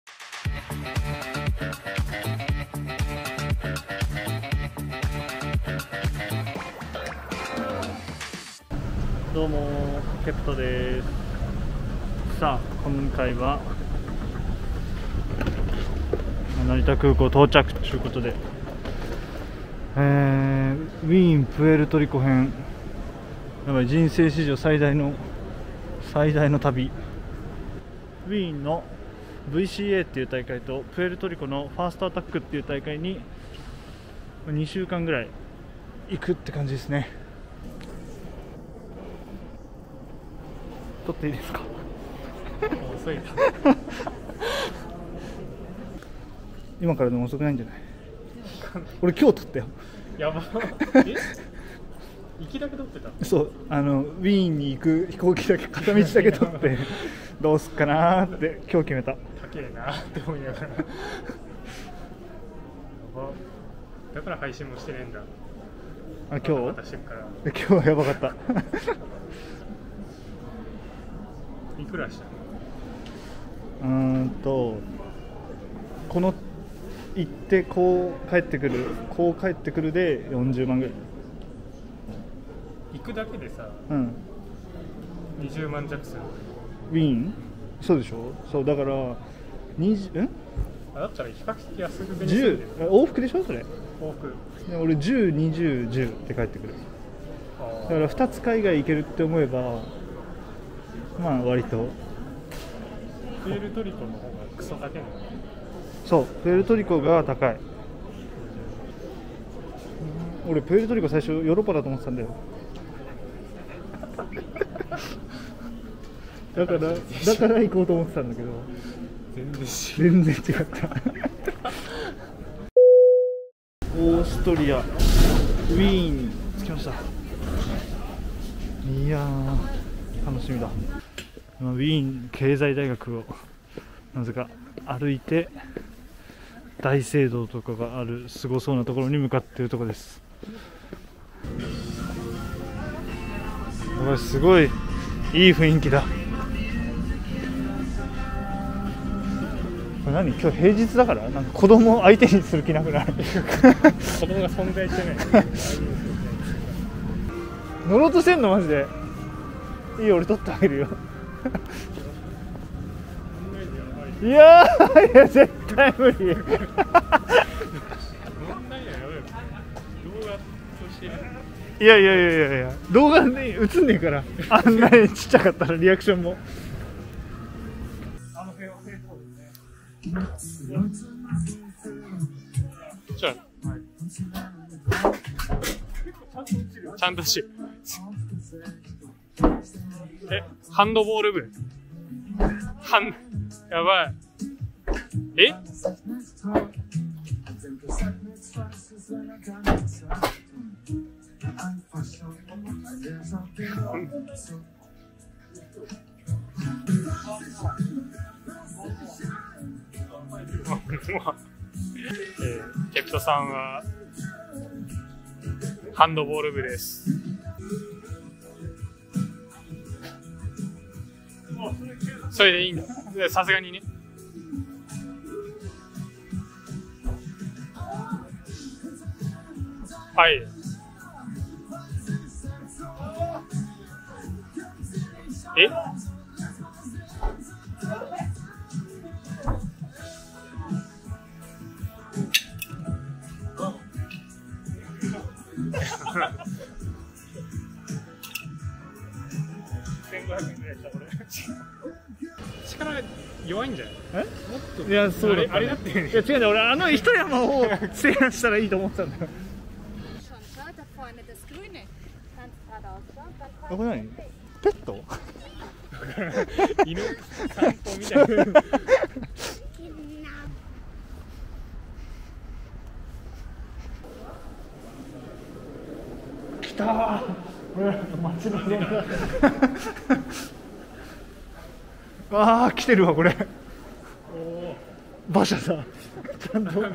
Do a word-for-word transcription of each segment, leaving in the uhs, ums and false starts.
どうもケプトです。さあ今回は成田空港到着ということで、えー、ウィーンプエルトリコ編、やばい、人生史上最大の最大の旅。ウィーンの ブイシーエー っていう大会とプエルトリコのファーストアタックっていう大会ににしゅうかんぐらい行くって感じですね。撮っていいですか？遅いか今からでも遅くないんじゃない？俺今日撮ったよ。 やばえ行きだけ撮ってた？ そう、あのウィーンに行く飛行機だけ片道だけ撮ってどうすっかなーって今日決めた。 高えなーって思いながらだから配信もしてねえんだ。 あ、今日私から今日はやばかったいくらしたうーんとこの行ってこう帰ってくるこう帰ってくるでよんじゅうまんぐらい。 行くだけでさ、 うん、 にじゅうまん弱する。 ウィーンそうでしょ。そうだからにじゅう、んあ、だったら比較的安くじゅう往復でしょそれ。 往復で俺じゅう、にじゅう、じゅうって帰ってくる。だからふたつ海外行けるって思えばまあ割とプエルトリコの方がクソ高いの。 そうプエルトリコが高い。俺プエルトリコ最初ヨーロッパだと思ってたんだよだからだから行こうと思ってたんだけど全然全然違ったオーストリアウィーンに着きました。いやー楽しみだ。今ウィーン経済大学をなぜか歩いて大聖堂とかがあるすごそうなところに向かっているところです。すごいいい雰囲気だ。これ何？今日平日だからなんか子供を相手にする気なくない？ 子供が存在してない乗ろうとしてんのマジで。いいよ俺撮ってあげるよいやーいや絶対無理いやいやいやいやいや動画に映んねえからあんなにちっちゃかったらリアクションもあの辺は平行ですね。 じゃあ、はい、ちゃんとしえハンドボール部ハンやばいええー、ケプトさんはハンドボール部です。それでいいんだ。さすがにね。はい。えせんごひゃくえんぐらいしたこれ力弱いんじゃない？え？もっといやそうだったね。 あれだってね。 いや違うんだよ俺あの一山を制覇したらいいと思ってたんだよこれ何？ペット？ 犬散歩みたいな来たー街の色があー来てるわこれ馬車だちゃんとう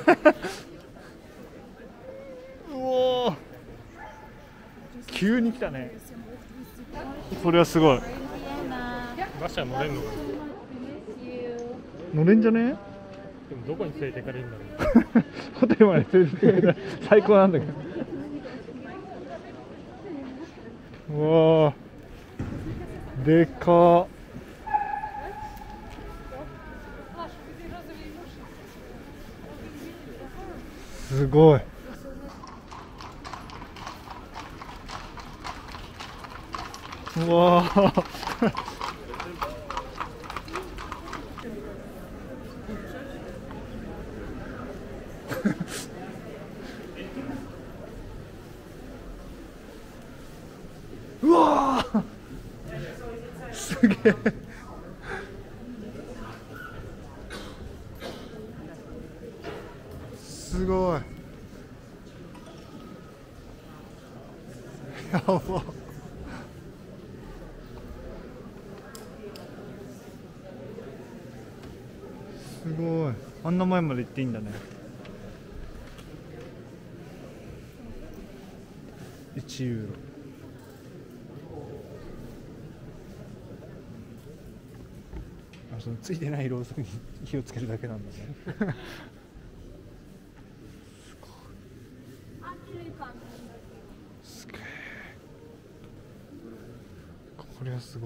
おー急に来たね。これはすごい。 馬車乗れんのかな。 乗れんじゃね？ でもどこに連れて行かれるんだろう。 ホテルまで連れてってくれたら最高なんだけど。うわー、でかー。すごい。うわーうわーすげえ。すごい。やば。すごい。あんな前まで行っていいんだね。いちユーロ。あ、そのついてないろうそくに火をつけるだけなんだね。すげえ。これはすごい。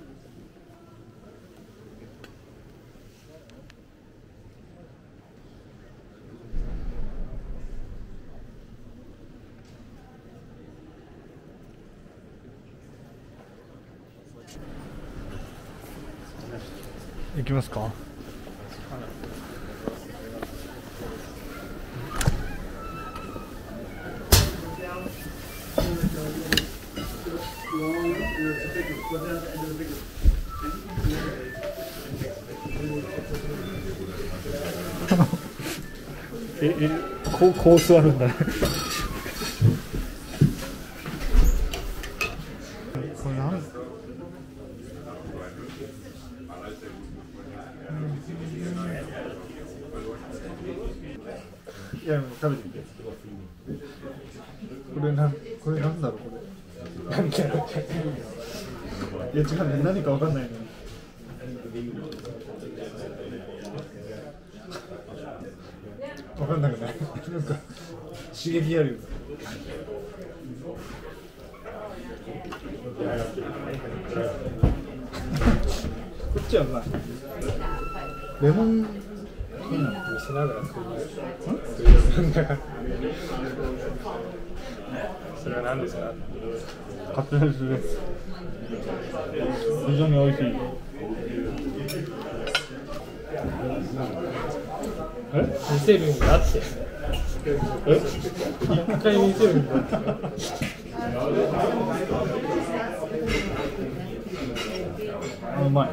行きますか。ええ、こうこう座るんだね。これなん？いや、もう食べてみて。これなん、これなんだろう、これ。なんだろう。いや、違うね、何かわかんないのに。わかんなくない。なんか刺激あるよ。こっちはうまい。レモン。見せながら食う。それは何ですか？カツレツです。非常に美味しい。え？見せるんだって。え？一回見せるんだって。うまい。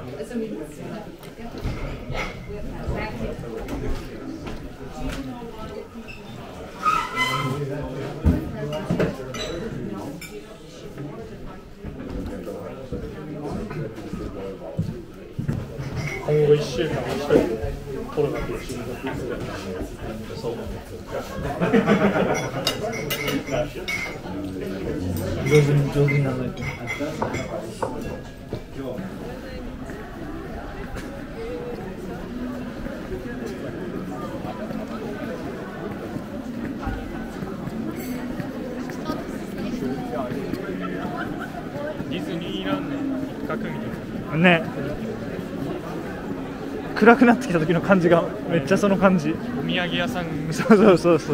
今後いっしゅうかんに一人でコロナと一緒にそう上手に上手にならないと。 ディズニーランドの一角みたいなね。暗くなってきた時の感じがめっちゃその感じ。 お土産屋さん。 そうそうそうそう。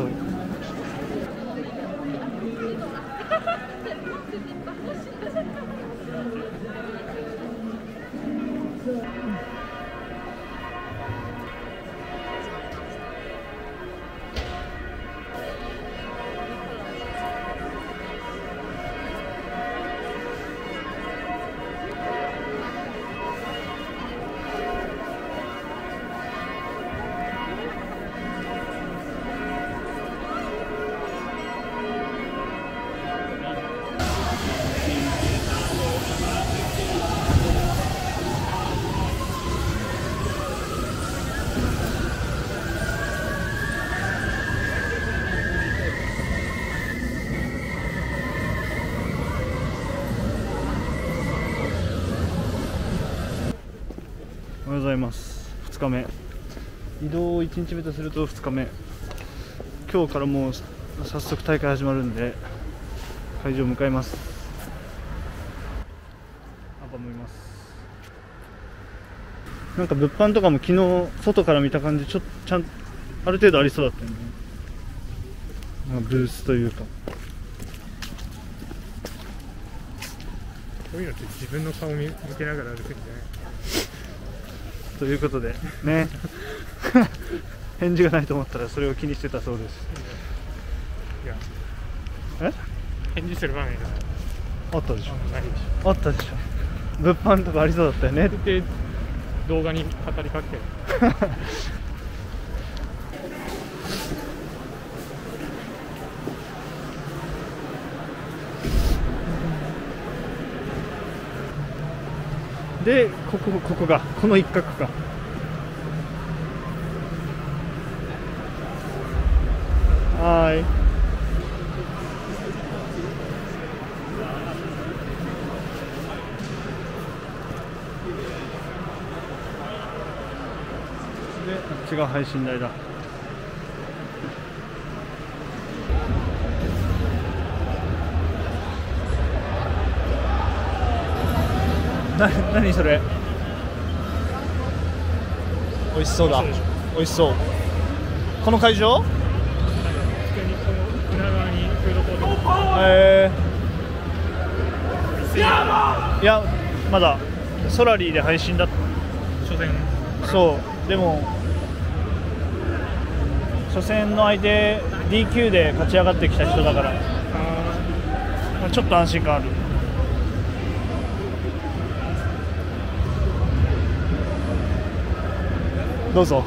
おはようございます。ふつかめ。 移動いちにちめとするとふつかめ、今日からもう早速大会始まるんで会場向かいます。アパもいます。なんか物販とかも昨日外から見た感じちょっとちゃんある程度ありそうだったよね。なんかブースというか、 こういうのって自分の顔見向けながら歩くんじゃないということでね返事がないと思ったらそれを気にしてたそうです。 いや、 え返事する場面があったでしょ。 ないでしあったでしょ。物販とかありそうだったよね。 ょ。で、動画に語りかけで、ここここがこの一角か。はーい。で、あっちが配信台だ。な、何それ。美味しそうだ。美味しそう。この会場？ 普通にこの裏側にフードコートえー、 ー、いや、まだソラリーで配信だっ初戦そう、でも初戦の相手 ディーキュー で勝ち上がってきた人だからあちょっと安心感ある。どうぞ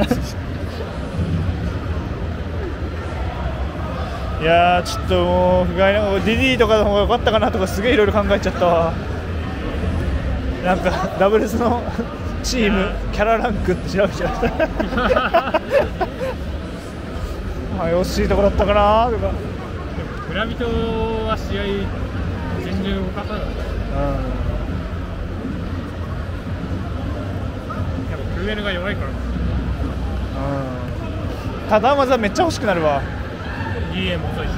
いやー、ちょっともう不甲斐なくディディとかの方が良かったかなとかすげえいろいろ考えちゃったわ。なんかダブルスのチームキャラランクって調べちゃった怪しいとこだったかなとか。 村人は試合全然動かさない。やっぱクーエルが弱いから。 ただ技めっちゃ欲しくなるわ。 ディーエー も遅いし。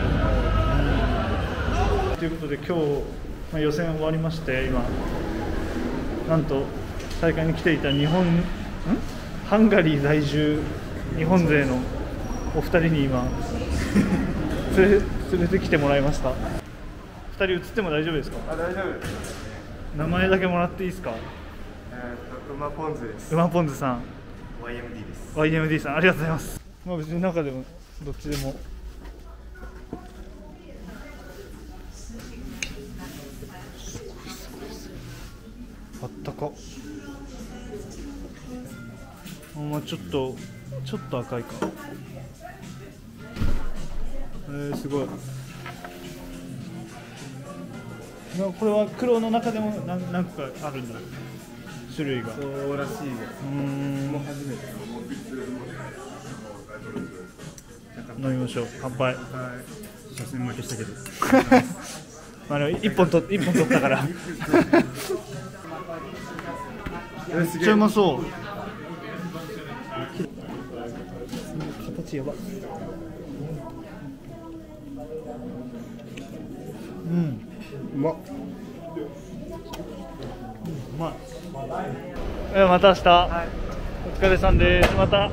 ということで今日、まあ、予選終わりまして、今なんと大会に来ていた日本んハンガリー在住日本勢のお二人に今連れ連れてきてもらいました。ふたり映っても大丈夫ですか？ あ、大丈夫です。 名前だけもらっていいですか？ えーと、馬ポンズです。 うまポンズさん、 ワイエムディー です。 ワイエムディー さん、ありがとうございます。まあ別に中でもどっちでも。あったか。あ、まあちょっとちょっと赤いか。えー、すごい。なこれは黒の中でも何何個かあるんだ、種類が。 そうらしいです。 うーん、 もう初めて。 飲みましょう。乾杯。 はい。初戦負けしたけど。 まあでも一本と一本取ったからめっちゃうまそう。形やば。うん、 うまっ。 うまい。え、また明日、はい、お疲れさんです。また。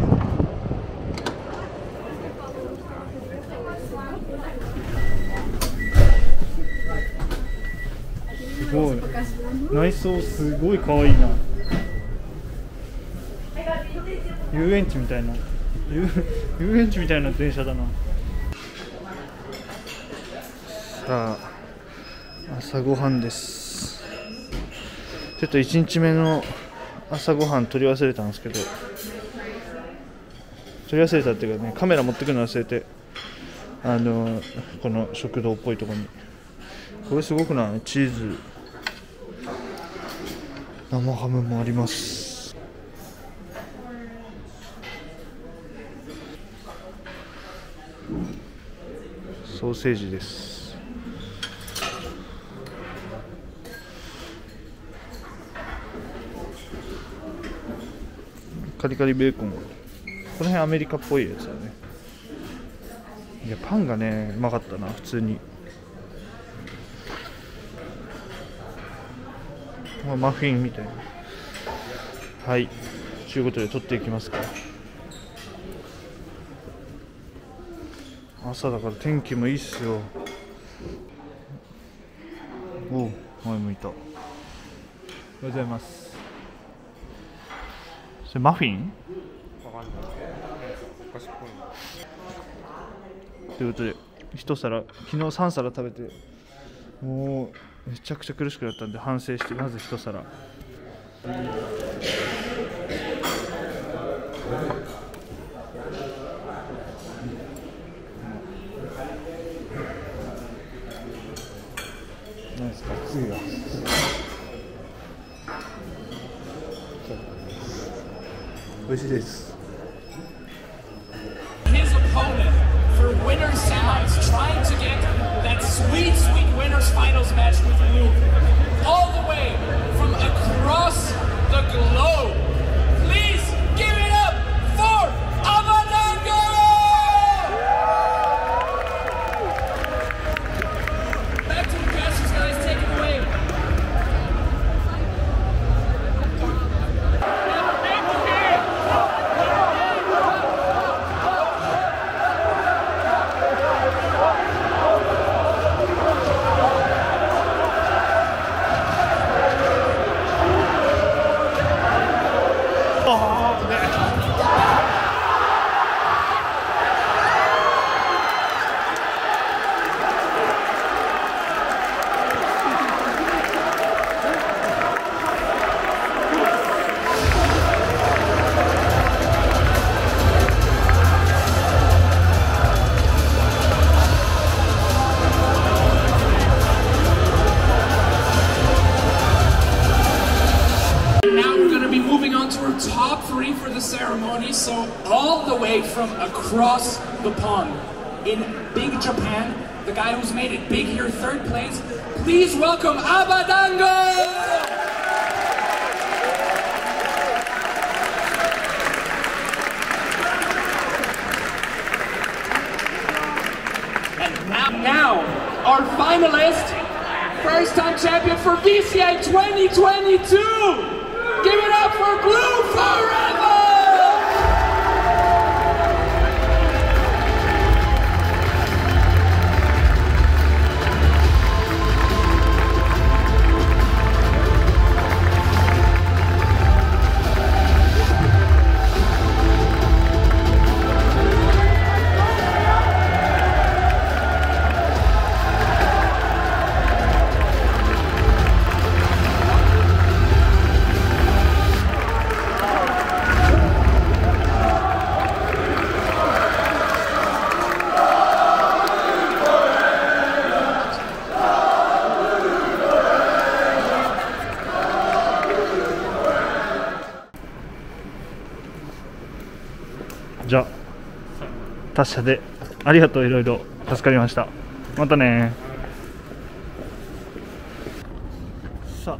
すごい。内装すごい可愛いな。遊園地みたいな。遊, 遊園地みたいな電車だな。さあ、朝ごはんです。ちょっといちにちめの朝ごはん取り忘れたんですけど、取り忘れたっていうかね、カメラ持ってくるの忘れて、あのこの食堂っぽいところに。これすごくない？チーズ、生ハムもあります。ソーセージです。 カリカリベーコン、この辺アメリカっぽいやつだね。いやパンがねうまかったな、普通に。まあ、マフィンみたいな。はい、ということで取っていきますか。朝だから天気もいいっすよ。おう、前向いた。おはようございます。それマフィン？ということで一皿、昨日さん皿食べてもうめちゃくちゃ苦しくなったんで反省して、まず一皿。何ですか次は。美味しいです。 His opponent for winner's semis, trying to get that sweet, sweet winner's finals match with Luke, all the way from across the globe. Please give it up for Abadango! Back to the casters, guys, take it away. Top three for the ceremony, so all the way from across the pond in Big Japan, the guy who's made it big here, third place, please welcome Abadango! And now, now our finalist, first time champion for V C A twenty twenty-two! Give it up for Blue Forever! じゃあ達者でありがとう、いろいろ助かりました。またね。さ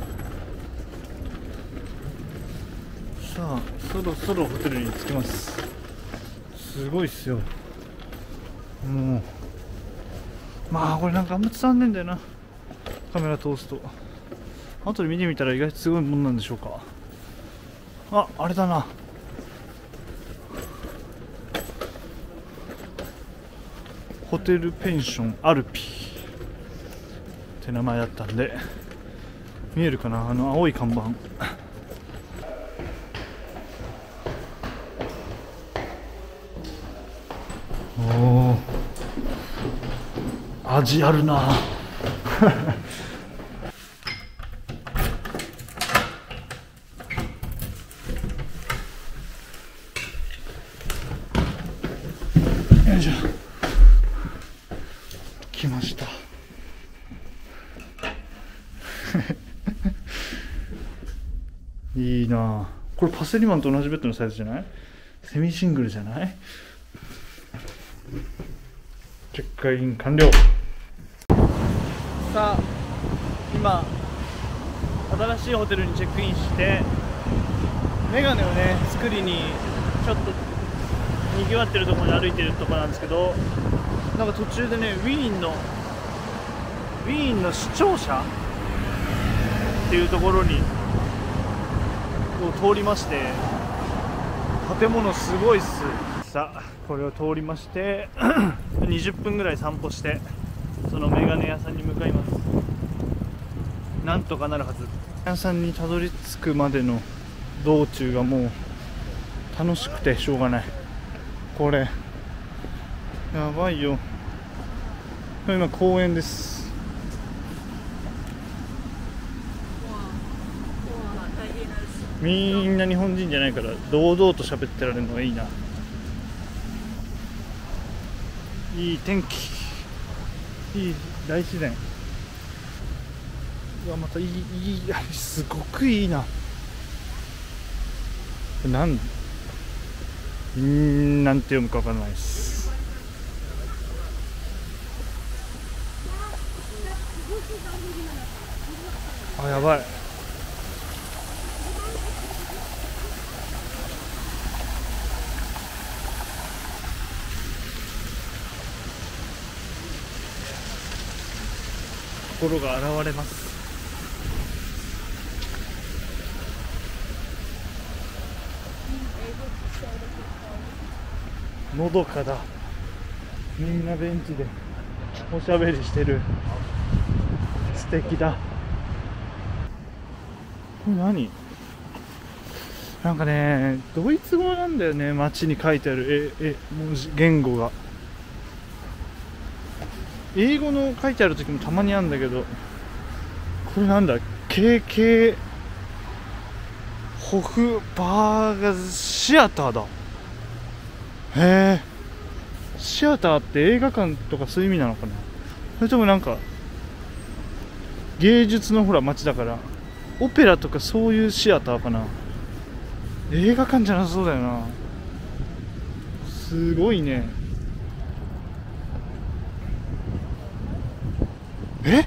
あさあそろそろホテルに着きます。すごいっすよ。もうまあこれなんかあんま伝わんねえんだよな、カメラ通すと。後で見てみたら意外とすごいもんなんでしょうか。あ、あれだな、ホテルペンションアルピって名前だったんで、見えるかな、あの青い看板。おお、味あるな。よいしょ、来ました。いいな、これパセリマンと同じベッドのサイズじゃない？セミシングルじゃない？チェックイン完了。さあ今新しいホテルにチェックインして、 メガネをね作りにちょっとにぎわってるところに歩いてるところなんですけど、なんか途中でねウィーンのウィーンの市庁舎っていうところにを通りまして、建物すごいっす。さあこれを通りましてにじゅっぷんぐらい散歩して、そのメガネ屋さんに向かいます。なんとかなるはず。屋さんにたどり着くまでの道中がもう楽しくてしょうがない。これやばいよ。今公園です。みんな日本人じゃないから堂々と喋ってられるのがいいな。いい天気、いい大自然。うわまたいい、いい、すごくいいな。なんんなんて読むかわからないです。あ、やばい。心が現れます。のどかだ。みんなベンチでおしゃべりしてる。素敵だ。これ何？なんかね、ドイツ語なんだよね。街に書いてあるええ文字言語が。英語の書いてある時もたまにあるんだけど、これなんだ？ ケーケー ホフバーガーシアターだ。へえ、シアターって映画館とかそういう意味なのかな。それともなんか芸術のほら街だからオペラとかそういうシアターかな。映画館じゃなさそうだよな。すごいね。え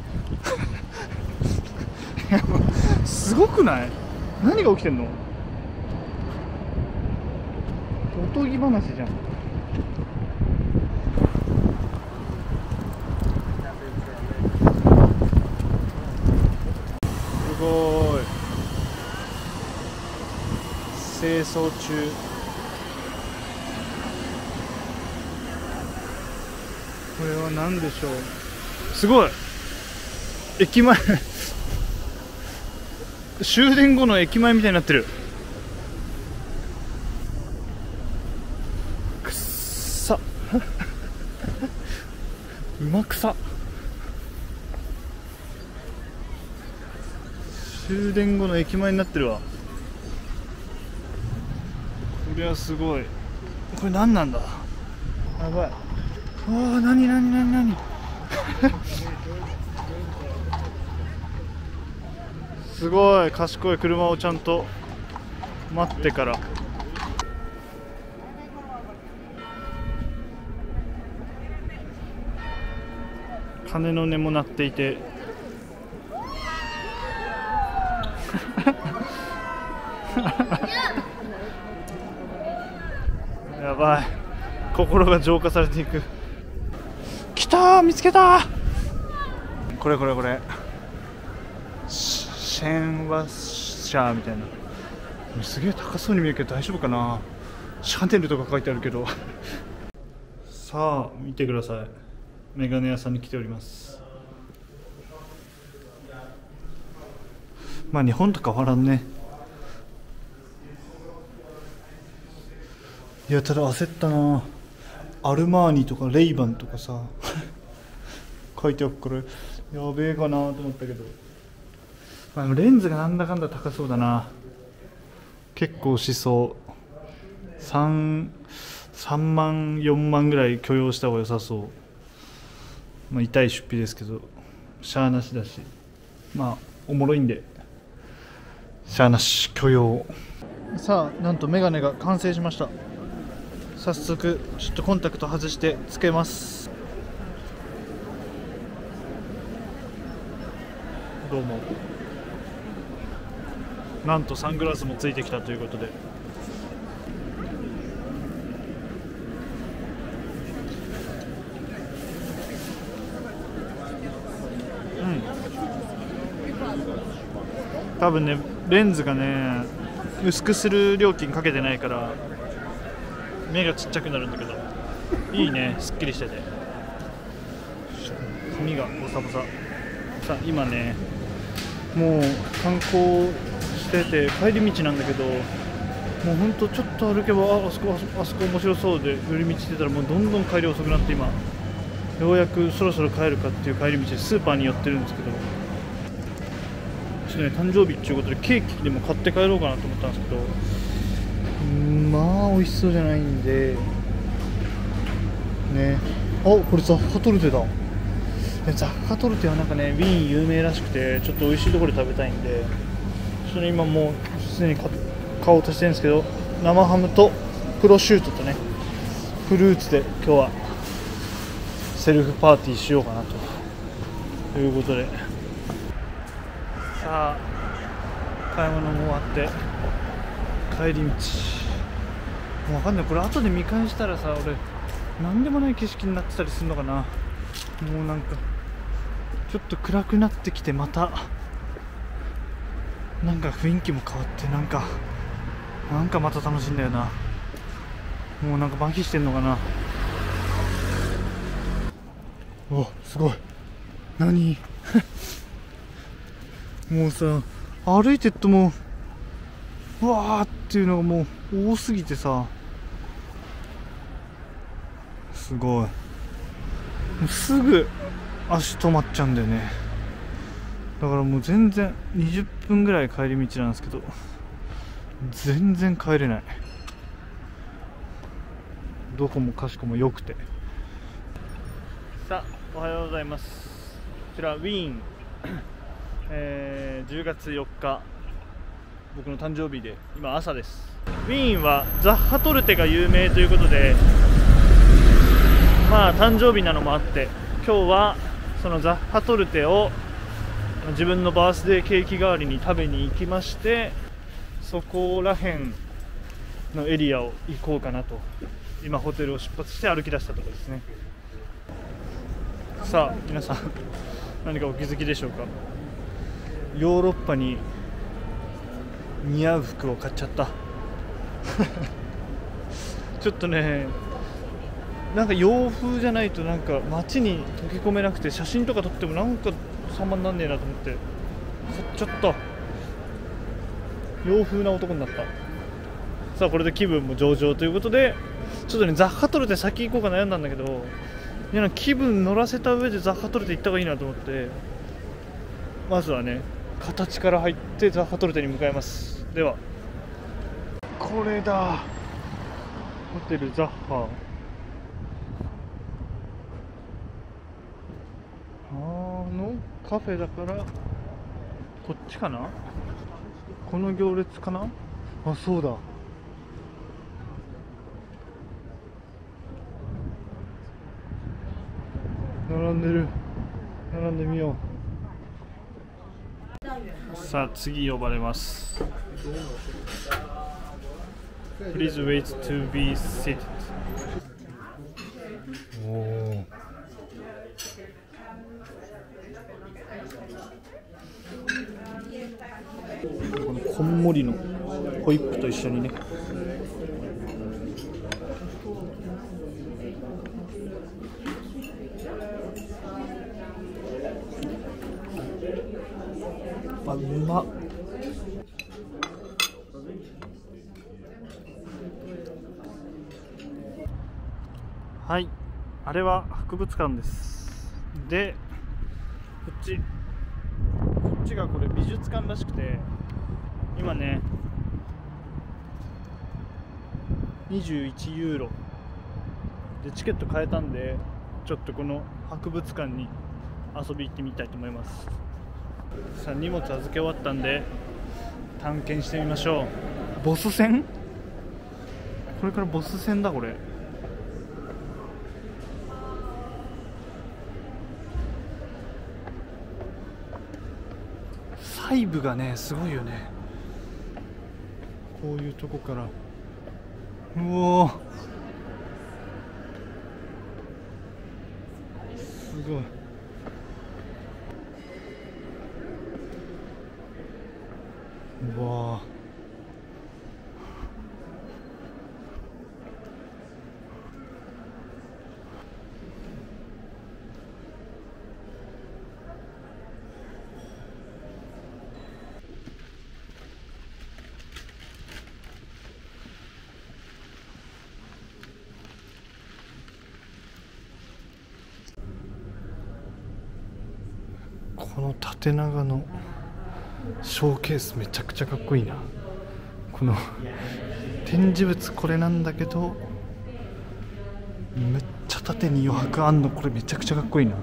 すごくない？何が起きてんの？おとぎ話じゃん。すごーい。清掃中。これは何でしょう。すごい。駅前終電後の駅前みたいになってる。くっさうまくさ。終電後の駅前になってるわ。これはすごい。これ何なんだ。やばい。ああ、なになになになにすごい賢い。車をちゃんと待ってから。鐘の音も鳴っていてやばい。心が浄化されていく。来たー、見つけたー。これこれこれシェンワシャーみたいな。すげえ高そうに見えるけど大丈夫かな。シャネルとか書いてあるけどさあ見てください。メガネ屋さんに来ております。まあ日本と変わらんね。いやただ焦ったな。アルマーニとかレイバンとかさ書いてあるからやべえかなと思ったけど、まあ、レンズがなんだかんだ高そうだな。結構しそう。 3, 3万よんまんぐらい許容した方が良さそう。まあ、痛い出費ですけどしゃあなしだし、まあおもろいんでしゃあなし許容。さあなんとメガネが完成しました。早速ちょっとコンタクト外してつけます。どうも。 なんとサングラスもついてきたということで、うん多分ねレンズがね薄くする料金かけてないから目がちっちゃくなるんだけど、いいね、すっきりしてて髪がボサボサ。さあ今ねもう観光してて帰り道なんだけど、もうほんとちょっと歩けば あ, あそこあそこ面白そうで寄り道してたらもうどんどん帰り遅くなって、今ようやくそろそろ帰るかっていう帰り道でスーパーに寄ってるんですけど、ちょっとね誕生日っていうことでケーキでも買って帰ろうかなと思ったんですけど、うんまあ美味しそうじゃないんでね。あ、これザッハトルテだ。ザッハトルテはなんかねウィーン有名らしくて、ちょっと美味しいところで食べたいんで、ちょっとね今もうすでに買おうとしてるんですけど、生ハムとプロシュートとねフルーツで今日はセルフパーティーしようかなということで、さあ買い物も終わって帰り道、もうわかんない、これ後で見返したらさ俺なんでもない景色になってたりするのかな。もうなんかちょっと暗くなってきて、またなんか雰囲気も変わって、なんかなんかまた楽しいんだよな。もうなんか麻痺してんのかな。うわすごい、何もうさ歩いてってもうわーっていうのがもう多すぎてさ、すごい、もうすぐ足止まっちゃうんだよね。だからもう全然にじゅっぷんぐらい帰り道なんですけど全然帰れない。どこもかしこも良くて。さあおはようございます。こちらウィーン、えー、じゅうがつよっか僕の誕生日で今朝です。ウィーンはザッハトルテが有名ということで、まあ誕生日なのもあって今日はそのザッハトルテを自分のバースデーケーキ代わりに食べに行きまして、そこら辺のエリアを行こうかなと今ホテルを出発して歩き出したところですね。さあ皆さん何かお気づきでしょうか。ヨーロッパに似合う服を買っちゃったちょっとねなんか洋風じゃないとなんか街に溶け込めなくて、写真とか撮ってもなんか様になんねえなと思って買っちゃった。洋風な男になった。さあこれで気分も上々ということで、ちょっとねザッハトルテ先行こうか悩んだんだけど、いや気分乗らせた上でザッハトルテ行った方がいいなと思って、まずはね形から入ってザッハトルテに向かいます。ではこれだ、ホテルザッハ。あのカフェだからこっちかな、この行列かな。あ、そうだ、並んでる、並んでみよう。さあ次呼ばれます。 Please wait to be seated。 おお、このこんもりのホイップと一緒にね。あ、うまっ。はい、あれは博物館です。でこっちこっちがこれ美術館らしくて、今ねにじゅういちユーロでチケット買えたんで、ちょっとこの博物館に遊び行ってみたいと思います。さあ荷物預け終わったんで探検してみましょう。ボス戦、これからボス戦だ。これ細部がねすごいよね。 こういうとこからうおーすごい。うわーこの縦長のショーケースめちゃくちゃかっこいいな。この展示物これなんだけどめっちゃ縦に余白あんの。これめちゃくちゃかっこいいな。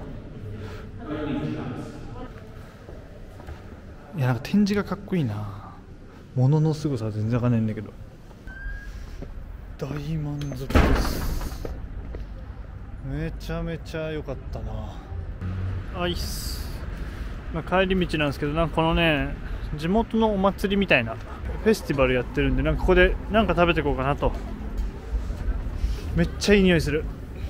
いやなんか展示がかっこいいな。物のすごさは全然わかんないんだけど大満足です。めちゃめちゃ良かったな。アイスまあ、帰り道なんですけど、なんかこのね地元のお祭りみたいなフェスティバルやってるんで、なんかここでなんか食べていこうかなと。めっちゃいい匂いする。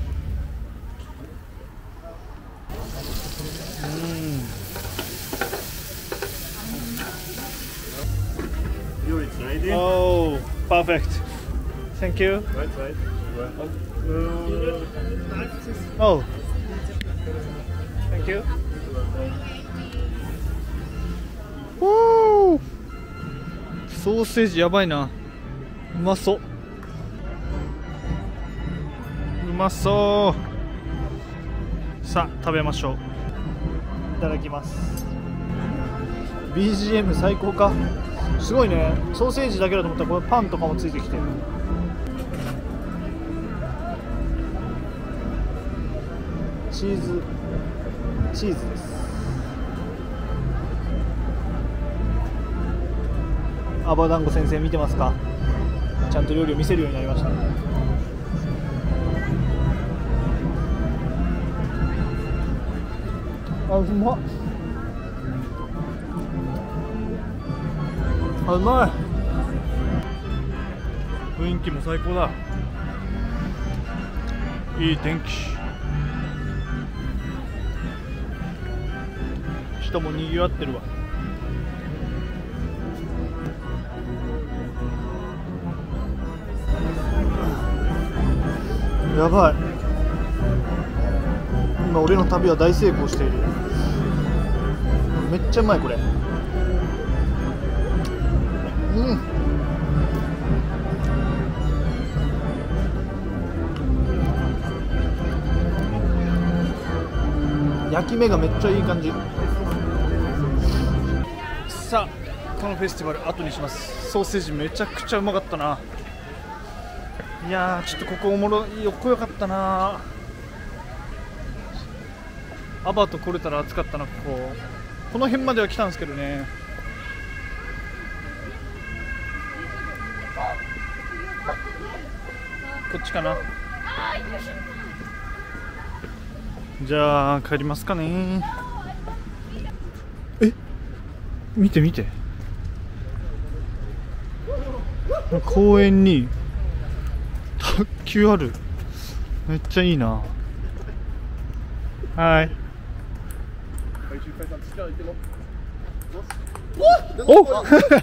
うん。 You're ready? Oh, perfect. Thank you. Right, right. Oh, thank you. Woo! ソーセージやばいな。うまそう。うまそう。さあ食べましょう。いただきます。ビージーエム 最高か。すごいね。ソーセージだけだと思ったらこれパンとかもついてきてる。チーズチーズです。アバダンゴ先生見てますか？ちゃんと料理を見せるようになりました。あ、うまっ。あ、うまい。雰囲気も最高だ。いい天気。人も賑わってるわ。やばい。今俺の旅は大成功している。めっちゃうまいこれ。うん。焼き目がめっちゃいい感じ。さあこのフェスティバル後にします。ソーセージめちゃくちゃうまかったな。いやーちょっとここおもろいよっこよかったな。アバト来れたら暑かったな。こここの辺までは来たんですけどね。こっちかな。じゃあ帰りますかね。え見て見て、公園に卓球ある。めっちゃいいな。はい。おっ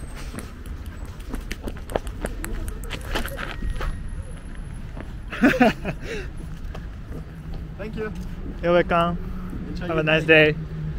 Thank you. You're welcome. Have a nice day.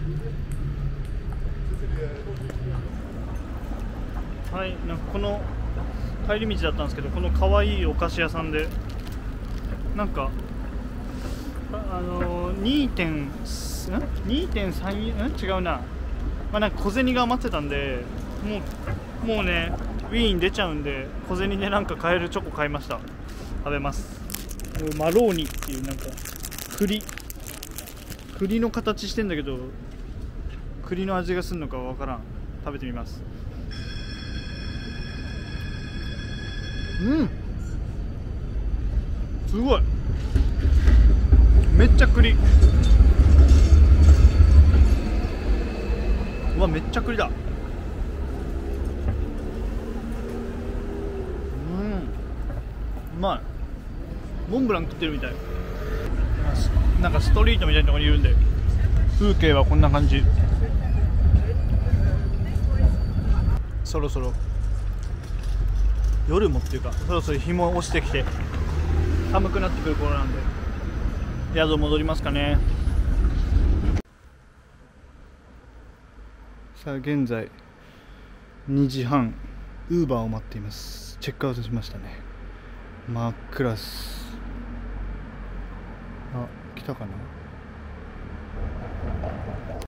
はい、なんかこの帰り道だったんですけど、この可愛いお菓子屋さんでなんかあの にてんさん 違うな、まあ、なんか小銭が余ってたんで、もうもうねウィーン出ちゃうんで小銭でなんか買えるチョコ買いました。食べます。マローニっていうなんか栗栗の形してんだけど栗の味がするのかわからん。食べてみます。うんすごい、めっちゃ栗。うわめっちゃ栗だ。 うまい。モンブラン食ってるみたい。なんかストリートみたいなところにいるんで、風景はこんな感じ。そろそろ夜もっていうか、そろそろ日も落ちてきて寒くなってくる頃なんで、宿戻りますかね。さあ現在にじはん、ウーバーを待っています。チェックアウトしましたね。真っ暗っす。あ、来たかな。